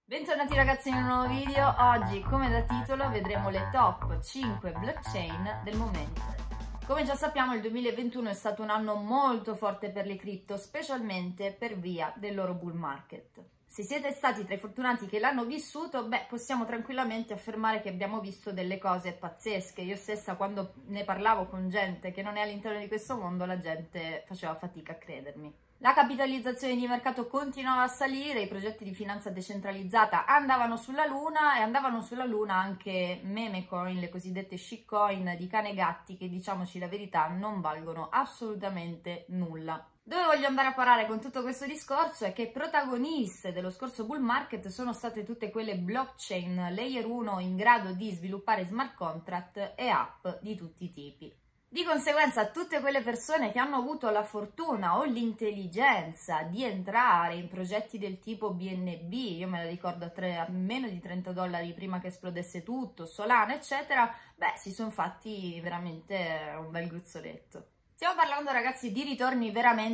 Bentornati ragazzi in un nuovo video. Oggi, come da titolo, vedremo le top 5 blockchain del momento. Come già sappiamo, il 2021 è stato un anno molto forte per le cripto, specialmente per via del loro bull market. Se siete stati tra i fortunati che l'hanno vissuto, possiamo tranquillamente affermare che abbiamo visto delle cose pazzesche. Io stessa, quando ne parlavo con gente che non è all'interno di questo mondo, la gente faceva fatica a credermi. La capitalizzazione di mercato continuava a salire, i progetti di finanza decentralizzata andavano sulla luna e andavano sulla luna anche meme coin, le cosiddette shitcoin di cane e gatti che, diciamoci la verità, non valgono assolutamente nulla. Dove voglio andare a parare con tutto questo discorso è che protagoniste dello scorso bull market sono state tutte quelle blockchain layer 1 in grado di sviluppare smart contract e app di tutti i tipi. Di conseguenza, tutte quelle persone che hanno avuto la fortuna o l'intelligenza di entrare in progetti del tipo BNB, io me la ricordo a meno di $30 prima che esplodesse tutto, Solana eccetera, si sono fatti veramente un bel gruzzoletto. Stiamo parlando, ragazzi, di ritorni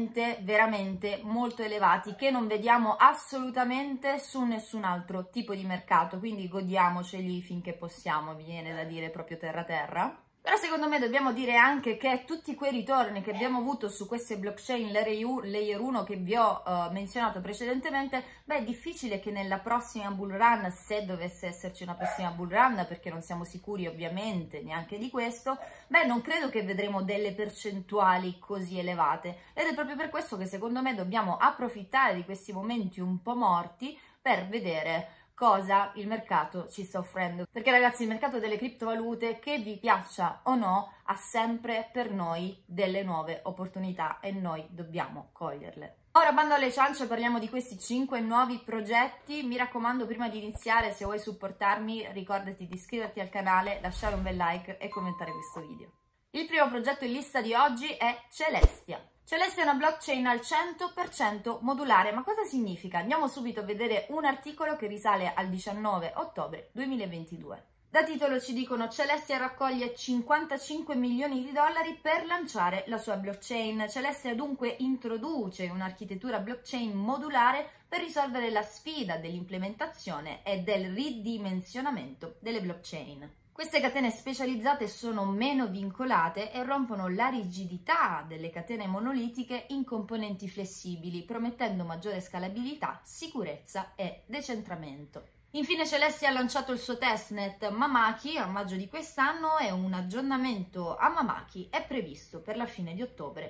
veramente molto elevati che non vediamo assolutamente su nessun altro tipo di mercato, quindi godiamoceli finché possiamo, mi viene da dire proprio terra. Però secondo me dobbiamo dire anche che tutti quei ritorni che abbiamo avuto su queste blockchain layer 1 che vi ho menzionato precedentemente, è difficile che nella prossima bull run, se dovesse esserci una prossima bull run, perché non siamo sicuri ovviamente neanche di questo, non credo che vedremo delle percentuali così elevate. Ed è proprio per questo che secondo me dobbiamo approfittare di questi momenti un po' morti per vedere cosa il mercato ci sta offrendo, perché ragazzi il mercato delle criptovalute, che vi piaccia o no, ha sempre per noi delle nuove opportunità e noi dobbiamo coglierle. Ora, bando alle ciance, parliamo di questi 5 nuovi progetti. Mi raccomando, prima di iniziare, se vuoi supportarmi, ricordati di iscriverti al canale, lasciare un bel like e commentare questo video. Il primo progetto in lista di oggi è Celestia. Celestia è una blockchain al 100% modulare. Ma cosa significa? Andiamo subito a vedere un articolo che risale al 19 ottobre 2022. Da titolo ci dicono: Celestia raccoglie 55 milioni di dollari per lanciare la sua blockchain. Celestia dunque introduce un'architettura blockchain modulare per risolvere la sfida dell'implementazione e del ridimensionamento delle blockchain. Queste catene specializzate sono meno vincolate e rompono la rigidità delle catene monolitiche in componenti flessibili, promettendo maggiore scalabilità, sicurezza e decentramento. Infine Celestia ha lanciato il suo testnet Mamaki a maggio di quest'anno e un aggiornamento a Mamaki è previsto per la fine di ottobre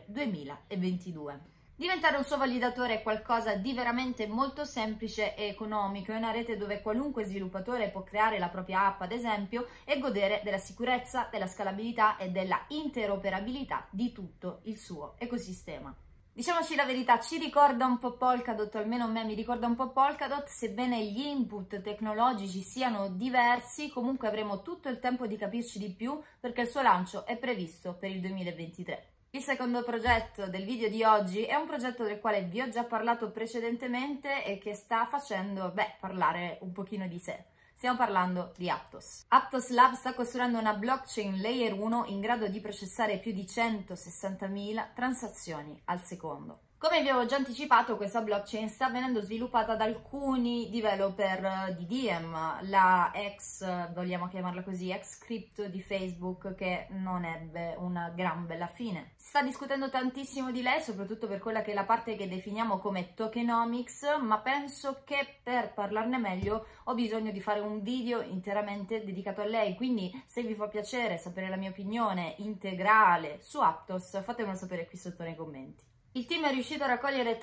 2022. Diventare un suo validatore è qualcosa di veramente molto semplice e economico. È una rete dove qualunque sviluppatore può creare la propria app, ad esempio, e godere della sicurezza, della scalabilità e della interoperabilità di tutto il suo ecosistema. Diciamoci la verità, ci ricorda un po' Polkadot, almeno a me mi ricorda un po' Polkadot, sebbene gli input tecnologici siano diversi, comunque avremo tutto il tempo di capirci di più perché il suo lancio è previsto per il 2023. Il secondo progetto del video di oggi è un progetto del quale vi ho già parlato precedentemente e che sta facendo, parlare un pochino di sé. Stiamo parlando di Aptos. Aptos Lab sta costruendo una blockchain layer 1 in grado di processare più di 160.000 transazioni al secondo. Come vi avevo già anticipato, questa blockchain sta venendo sviluppata da alcuni developer di Diem, la vogliamo chiamarla così, ex crypto di Facebook, che non ebbe una gran bella fine. Si sta discutendo tantissimo di lei, soprattutto per quella che è la parte che definiamo come tokenomics, ma penso che per parlarne meglio ho bisogno di fare un video interamente dedicato a lei, quindi se vi fa piacere sapere la mia opinione integrale su Aptos, fatemelo sapere qui sotto nei commenti. Il team è riuscito a raccogliere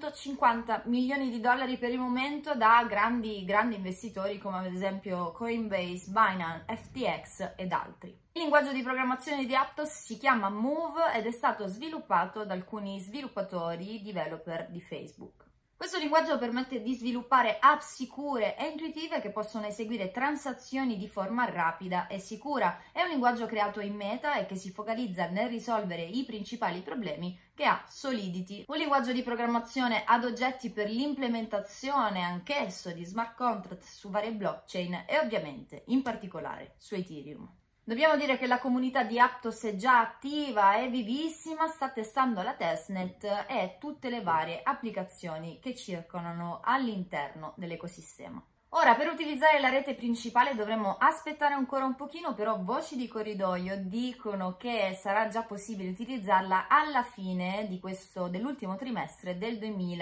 350 milioni di dollari per il momento da grandi investitori come ad esempio Coinbase, Binance, FTX ed altri. Il linguaggio di programmazione di Aptos si chiama Move ed è stato sviluppato da alcuni sviluppatori developer di Facebook. Questo linguaggio permette di sviluppare app sicure e intuitive che possono eseguire transazioni di forma rapida e sicura. È un linguaggio creato in Meta e che si focalizza nel risolvere i principali problemi che ha Solidity, un linguaggio di programmazione ad oggetti per l'implementazione anch'esso di smart contract su varie blockchain e ovviamente in particolare su Ethereum. Dobbiamo dire che la comunità di Aptos è già attiva e vivissima, sta testando la testnet e tutte le varie applicazioni che circolano all'interno dell'ecosistema. Ora, per utilizzare la rete principale dovremo aspettare ancora un pochino, però voci di corridoio dicono che sarà già possibile utilizzarla alla fine dell'ultimo trimestre del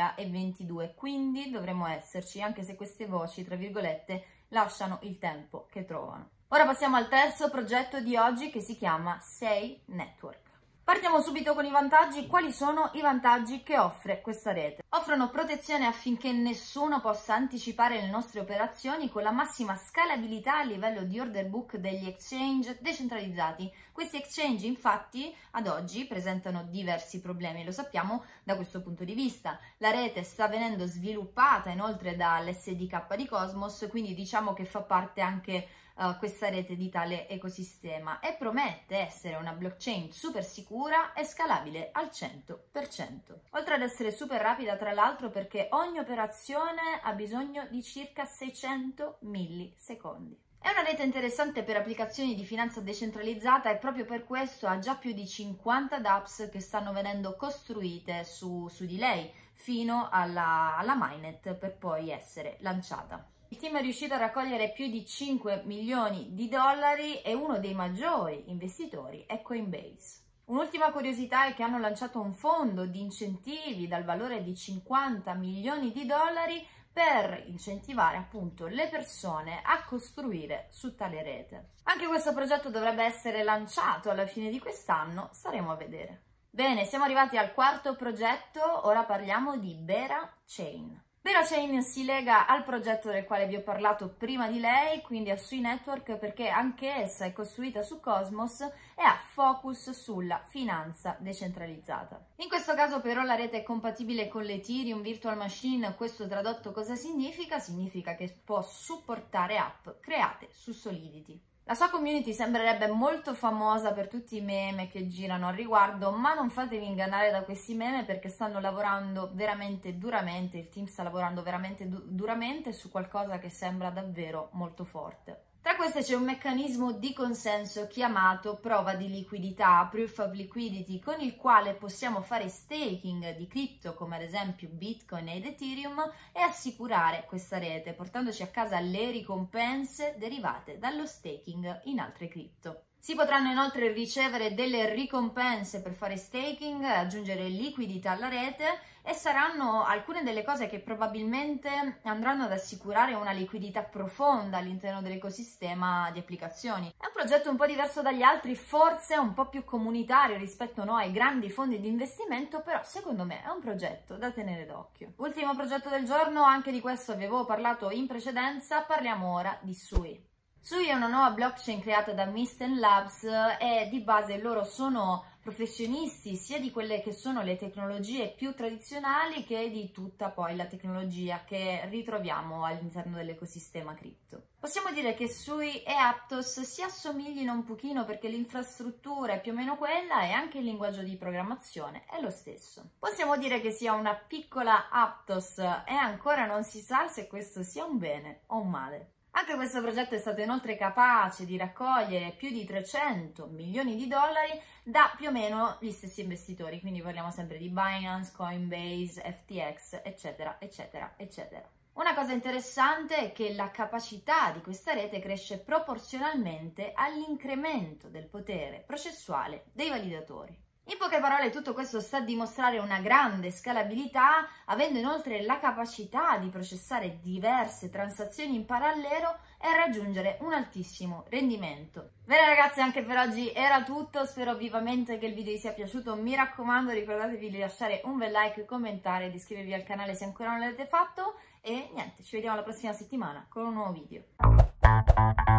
2022, quindi dovremo esserci, anche se queste voci, tra virgolette, lasciano il tempo che trovano. Ora passiamo al terzo progetto di oggi, che si chiama Say Network. Partiamo subito con i vantaggi. Quali sono i vantaggi che offre questa rete? Offrono protezione affinché nessuno possa anticipare le nostre operazioni, con la massima scalabilità a livello di order book degli exchange decentralizzati. Questi exchange infatti ad oggi presentano diversi problemi, lo sappiamo da questo punto di vista. La rete sta venendo sviluppata inoltre dall'SDK di Cosmos, quindi diciamo che fa parte anche questa rete di tale ecosistema, e promette essere una blockchain super sicura e scalabile al 100%. Oltre ad essere super rapida, tra l'altro, perché ogni operazione ha bisogno di circa 600 millisecondi. È una rete interessante per applicazioni di finanza decentralizzata e proprio per questo ha già più di 50 dApps che stanno venendo costruite su di lei fino alla mainnet, per poi essere lanciata. Il team è riuscito a raccogliere più di 5 milioni di dollari e uno dei maggiori investitori è Coinbase. Un'ultima curiosità è che hanno lanciato un fondo di incentivi dal valore di 50 milioni di dollari per incentivare appunto le persone a costruire su tale rete. Anche questo progetto dovrebbe essere lanciato alla fine di quest'anno, staremo a vedere. Bene, siamo arrivati al quarto progetto, ora parliamo di Bera Chain. Bera Chain si lega al progetto del quale vi ho parlato prima di lei, quindi a Sui Network, perché anche essa è costruita su Cosmos e ha focus sulla finanza decentralizzata. In questo caso però la rete è compatibile con l'Ethereum Virtual Machine. Questo tradotto cosa significa? Significa che può supportare app create su Solidity. La sua community sembrerebbe molto famosa per tutti i meme che girano al riguardo, ma non fatevi ingannare da questi meme, perché stanno lavorando veramente duramente, il team sta lavorando veramente duramente su qualcosa che sembra davvero molto forte. Tra queste c'è un meccanismo di consenso chiamato prova di liquidità, Proof of Liquidity, con il quale possiamo fare staking di cripto come ad esempio Bitcoin ed Ethereum e assicurare questa rete, portandoci a casa le ricompense derivate dallo staking in altre cripto. Si potranno inoltre ricevere delle ricompense per fare staking, aggiungere liquidità alla rete, e saranno alcune delle cose che probabilmente andranno ad assicurare una liquidità profonda all'interno dell'ecosistema di applicazioni. È un progetto un po' diverso dagli altri, forse un po' più comunitario rispetto ai grandi fondi di investimento, però secondo me è un progetto da tenere d'occhio. Ultimo progetto del giorno, anche di questo vi avevo parlato in precedenza, parliamo ora di Sui. Sui è una nuova blockchain creata da Mysten Labs e di base loro sono professionisti sia di quelle che sono le tecnologie più tradizionali che di tutta poi la tecnologia che ritroviamo all'interno dell'ecosistema cripto. Possiamo dire che Sui e Aptos si assomiglino un pochino perché l'infrastruttura è più o meno quella e anche il linguaggio di programmazione è lo stesso. Possiamo dire che sia una piccola Aptos e ancora non si sa se questo sia un bene o un male. Anche questo progetto è stato inoltre capace di raccogliere più di 300 milioni di dollari da più o meno gli stessi investitori, quindi parliamo sempre di Binance, Coinbase, FTX, eccetera, eccetera, eccetera. Una cosa interessante è che la capacità di questa rete cresce proporzionalmente all'incremento del potere processuale dei validatori. In poche parole, tutto questo sta a dimostrare una grande scalabilità, avendo inoltre la capacità di processare diverse transazioni in parallelo e raggiungere un altissimo rendimento. Bene ragazzi, anche per oggi era tutto, spero vivamente che il video vi sia piaciuto, mi raccomando ricordatevi di lasciare un bel like, commentare, di iscrivervi al canale se ancora non l'avete fatto e niente, ci vediamo la prossima settimana con un nuovo video.